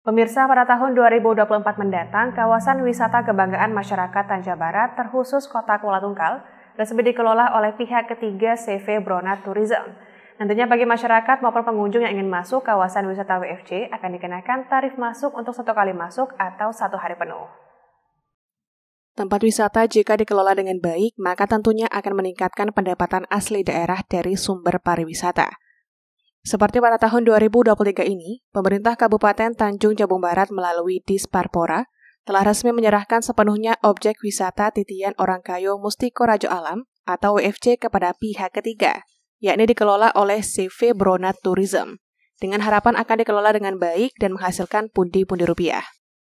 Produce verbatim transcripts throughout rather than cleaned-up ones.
Pemirsa, pada tahun dua ribu dua puluh empat mendatang, kawasan wisata kebanggaan masyarakat Tanja Barat terkhusus Kota Kuala Tungkal resmi dikelola oleh pihak ketiga C V Bronat Tourism. Nantinya bagi masyarakat maupun pengunjung yang ingin masuk kawasan wisata W F C akan dikenakan tarif masuk untuk satu kali masuk atau satu hari penuh. Tempat wisata jika dikelola dengan baik, maka tentunya akan meningkatkan pendapatan asli daerah dari sumber pariwisata. Seperti pada tahun dua ribu dua puluh tiga ini, pemerintah Kabupaten Tanjung Jabung Barat melalui Disparpora telah resmi menyerahkan sepenuhnya objek wisata titian Orangkayo Mustiko Rajo Alam atau W F C kepada pihak ketiga, yakni dikelola oleh C V Bronat Tourism, dengan harapan akan dikelola dengan baik dan menghasilkan pundi-pundi rupiah.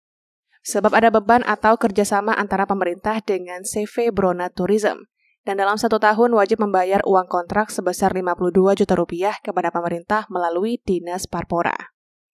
Sebab ada beban atau kerjasama antara pemerintah dengan C V Bronat Tourism, dan dalam satu tahun wajib membayar uang kontrak sebesar lima puluh dua juta rupiah kepada pemerintah melalui Dinas Parpora.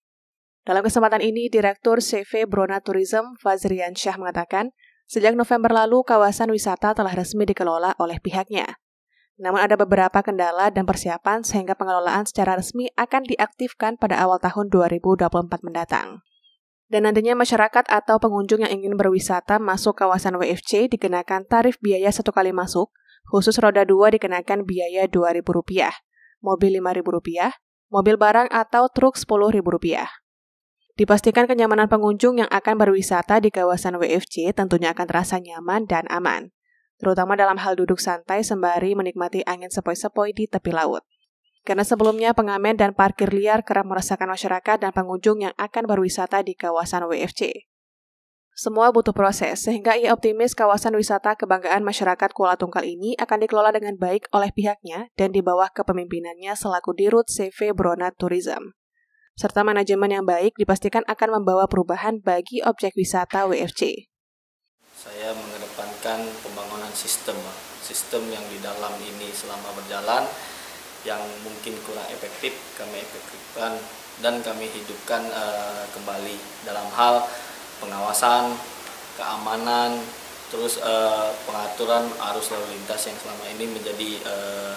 Dalam kesempatan ini, Direktur C V Bronat Tourism Fazrian Syah mengatakan, sejak November lalu kawasan wisata telah resmi dikelola oleh pihaknya. Namun ada beberapa kendala dan persiapan sehingga pengelolaan secara resmi akan diaktifkan pada awal tahun dua ribu dua puluh empat mendatang. Dan nantinya masyarakat atau pengunjung yang ingin berwisata masuk kawasan W F C dikenakan tarif biaya satu kali masuk, khusus roda dua dikenakan biaya dua ribu rupiah, mobil lima ribu rupiah, mobil barang atau truk sepuluh ribu rupiah. Dipastikan kenyamanan pengunjung yang akan berwisata di kawasan W F C tentunya akan terasa nyaman dan aman, terutama dalam hal duduk santai sembari menikmati angin sepoi-sepoi di tepi laut. Karena sebelumnya pengamen dan parkir liar kerap meresahkan masyarakat dan pengunjung yang akan berwisata di kawasan W F C. Semua butuh proses, sehingga ia optimis kawasan wisata kebanggaan masyarakat Kuala Tungkal ini akan dikelola dengan baik oleh pihaknya dan di bawah kepemimpinannya selaku Dirut C V Bronat Tourism. Serta manajemen yang baik dipastikan akan membawa perubahan bagi objek wisata W F C. Saya mengedepankan pembangunan sistem, sistem yang di dalam ini selama berjalan, yang mungkin kurang efektif, kami efektifkan dan kami hidupkan uh, kembali dalam hal pengawasan, keamanan, terus uh, pengaturan arus lalu lintas yang selama ini menjadi uh,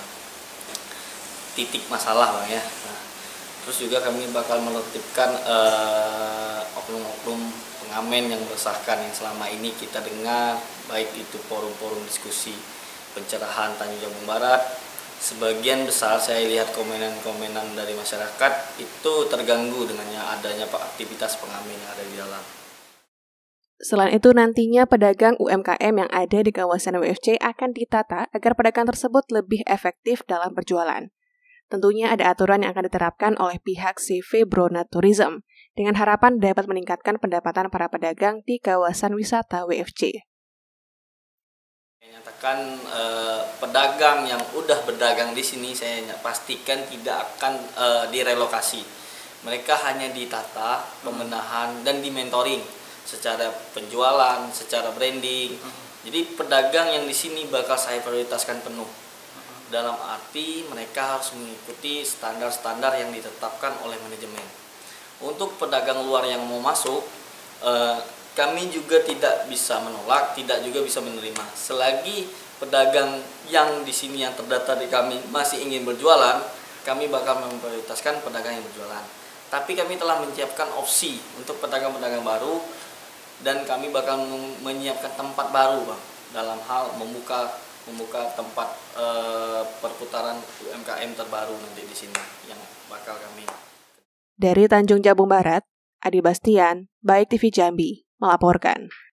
titik masalah, Bang, ya. Nah, terus juga kami bakal menertibkan uh, oknum-oknum pengamen yang meresahkan yang selama ini kita dengar, baik itu forum-forum diskusi pencerahan Tanjung Jabung Barat. Sebagian besar saya lihat komenan-komenan dari masyarakat itu terganggu dengan adanya aktivitas pengamen yang ada di dalam. Selain itu, nantinya pedagang U M K M yang ada di kawasan W F C akan ditata agar pedagang tersebut lebih efektif dalam berjualan. Tentunya ada aturan yang akan diterapkan oleh pihak C V Bronat Tourism dengan harapan dapat meningkatkan pendapatan para pedagang di kawasan wisata W F C. Nyatakan eh, pedagang yang udah berdagang di sini saya pastikan tidak akan eh, direlokasi. Mereka hanya ditata, pembenahan dan dimentoring secara penjualan, secara branding. Jadi pedagang yang di sini bakal saya prioritaskan penuh. Dalam arti mereka harus mengikuti standar-standar yang ditetapkan oleh manajemen. Untuk pedagang luar yang mau masuk, eh, kami juga tidak bisa menolak, tidak juga bisa menerima. Selagi pedagang yang di sini yang terdaftar di kami masih ingin berjualan, kami bakal memprioritaskan pedagang yang berjualan. Tapi kami telah menyiapkan opsi untuk pedagang-pedagang baru dan kami bakal menyiapkan tempat baru, Bang, dalam hal membuka membuka tempat e, perputaran U M K M terbaru nanti di sini yang bakal kami. Dari Tanjung Jabung Barat, Adi Bastian, Baik T V Jambi melaporkan.